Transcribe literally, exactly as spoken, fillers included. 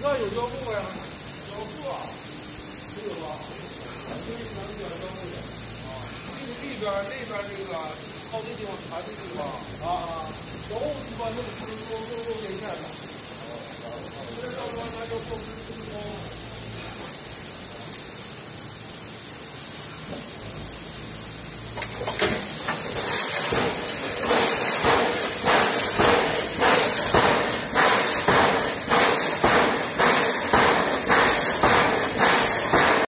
那有胶布呀？胶布啊？没有吧？这一层有胶布的。啊，这个里边那边这个靠这地方缠的地方啊啊，胶布一般都是做做做边线的。这到时候咱就做施工。